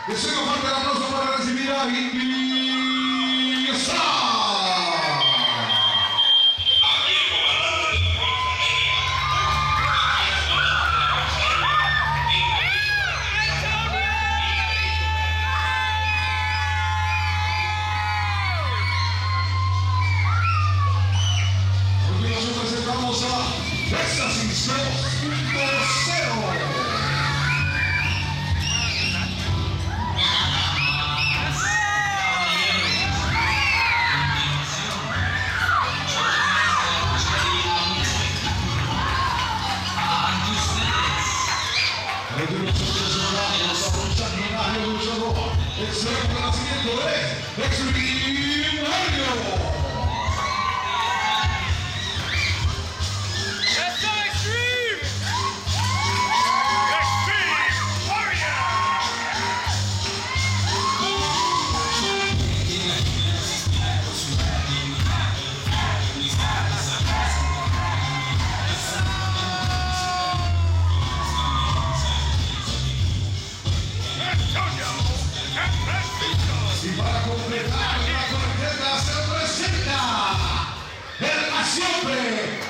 Deseo un fuerte aplauso para recibir a Indy Star. Presentamos a Éxtasis 2.0. El renacimiento de Extreme Mario. Y para completar la corteza se presenta el más siempre